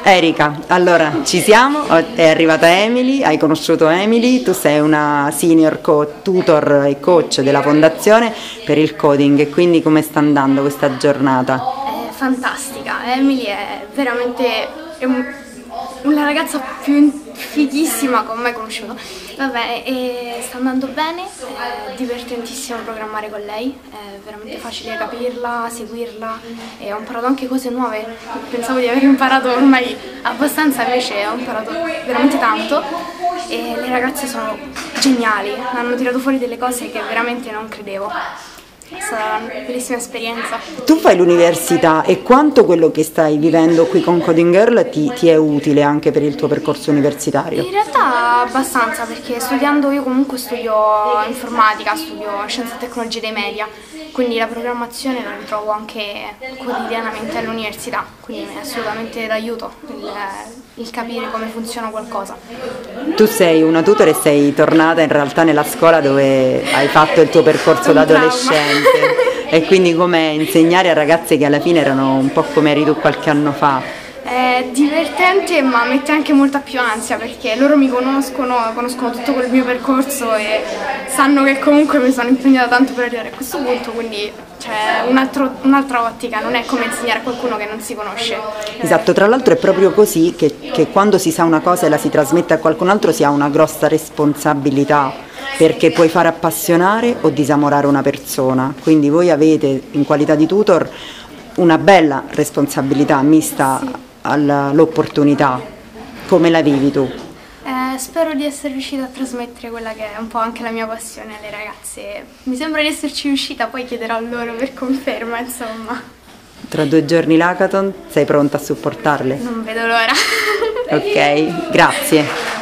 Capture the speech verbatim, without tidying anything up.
Erika, allora ci siamo, è arrivata Emily, hai conosciuto Emily, tu sei una senior co- tutor e coach della fondazione per il coding e quindi come sta andando questa giornata? È fantastica, Emily è veramente è un, una ragazza più fighissima che ho mai conosciuto. Vabbè, e sta andando bene, è divertentissimo programmare con lei, è veramente facile capirla, seguirla e ho imparato anche cose nuove. Pensavo di aver imparato ormai abbastanza, invece ho imparato veramente tanto e le ragazze sono geniali, hanno tirato fuori delle cose che veramente non credevo. È stata una bellissima esperienza. Tu fai l'università e quanto quello che stai vivendo qui con Coding Girl ti, ti è utile anche per il tuo percorso universitario? In realtà abbastanza, perché studiando io comunque studio informatica, studio scienze e tecnologie dei media, quindi la programmazione la ritrovo anche quotidianamente all'università, quindi mi è assolutamente d'aiuto il, il capire come funziona qualcosa. Tu sei una tutor e sei tornata in realtà nella scuola dove hai fatto il tuo percorso da adolescente e quindi come insegnare a ragazze che alla fine erano un po' come eri tu qualche anno fa. È divertente ma mette anche molta più ansia perché loro mi conoscono, conoscono tutto quel mio percorso e sanno che comunque mi sono impegnata tanto per arrivare a questo punto, quindi c'è un altro, un'altra ottica, non è come insegnare a qualcuno che non si conosce. Esatto, tra l'altro è proprio così che, che quando si sa una cosa e la si trasmette a qualcun altro si ha una grossa responsabilità, perché puoi far appassionare o disamorare una persona, quindi voi avete in qualità di tutor una bella responsabilità mista Sì. all'opportunità. Come la vivi tu? Eh, spero di essere riuscita a trasmettere quella che è un po' anche la mia passione alle ragazze. Mi sembra di esserci riuscita, poi chiederò a loro per conferma, insomma. Tra due giorni l'hackathon, sei pronta a supportarle? Non vedo l'ora. Ok, grazie.